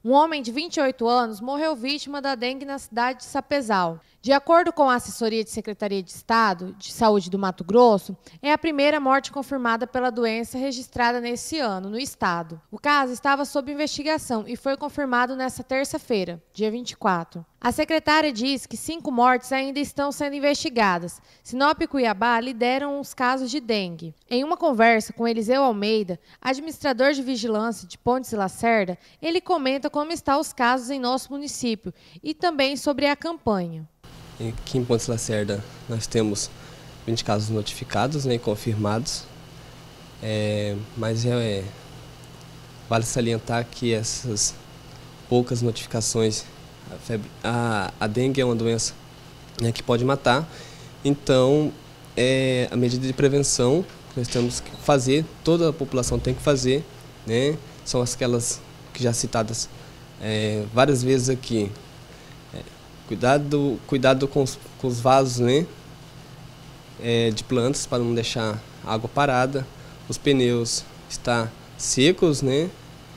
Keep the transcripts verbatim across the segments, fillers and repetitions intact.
Um homem de vinte e oito anos morreu vítima da dengue na cidade de Sapezal. De acordo com a assessoria de Secretaria de Estado de Saúde do Mato Grosso, é a primeira morte confirmada pela doença registrada nesse ano no estado. O caso estava sob investigação e foi confirmado nesta terça-feira, dia vinte e quatro. A secretária diz que cinco mortes ainda estão sendo investigadas. Sinop e Cuiabá lideram os casos de dengue. Em uma conversa com Eliseu Almeida, administrador de vigilância de Pontes e Lacerda, ele comenta como estão os casos em nosso município e também sobre a campanha. Aqui em Pontes e Lacerda nós temos vinte casos notificados, né, confirmados, é, mas é, vale salientar que essas poucas notificações, a, febre, a, a dengue é uma doença, né, que pode matar, então é, a medida de prevenção que nós temos que fazer, toda a população tem que fazer, né, são aquelas que já citadas é, várias vezes aqui. Cuidado, cuidado com os, com os vasos, né, é, de plantas para não deixar a água parada, os pneus estar secos, né,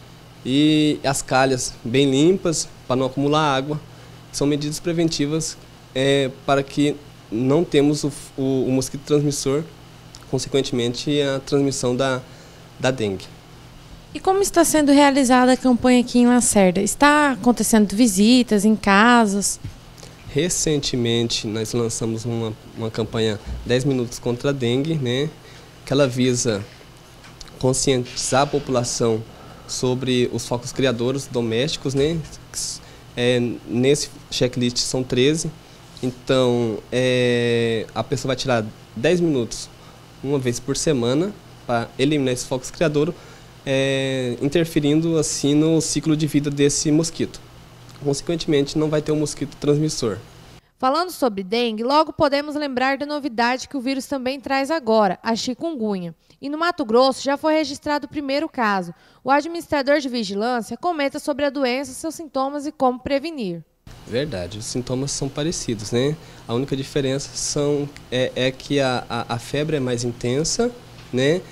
e as calhas bem limpas para não acumular água. São medidas preventivas é, para que não temos o, o, o mosquito transmissor, consequentemente a transmissão da, da dengue. E como está sendo realizada a campanha aqui em Lacerda? Está acontecendo visitas em casas? Recentemente, nós lançamos uma, uma campanha dez minutos contra a dengue, né, que ela visa conscientizar a população sobre os focos criadouros domésticos, né, é, nesse checklist são treze, então é, a pessoa vai tirar dez minutos uma vez por semana para eliminar esses focos criadouros, é, interferindo assim no ciclo de vida desse mosquito. Consequentemente, não vai ter um mosquito transmissor. Falando sobre dengue, logo podemos lembrar da novidade que o vírus também traz agora, a chikungunya. E no Mato Grosso já foi registrado o primeiro caso. O administrador de vigilância comenta sobre a doença, seus sintomas e como prevenir. Verdade, os sintomas são parecidos, né? A única diferença são, é, é que a, a, a febre é mais intensa, né?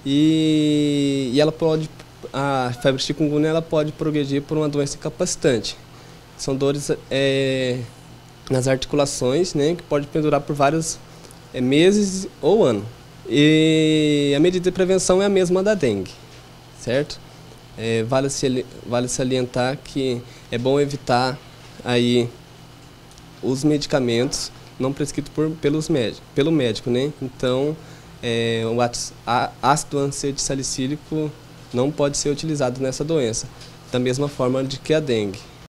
E, e ela pode, a febre chikungunya ela pode progredir por uma doença incapacitante. São dores é, nas articulações, né, que pode perdurar por vários é, meses ou ano. E a medida de prevenção é a mesma da dengue, certo? É, vale, se, vale salientar que é bom evitar aí os medicamentos não prescritos por, pelos médicos, pelo médico, né? Então, é, o ácido ancetilsalicílico não pode ser utilizado nessa doença, da mesma forma de que a dengue.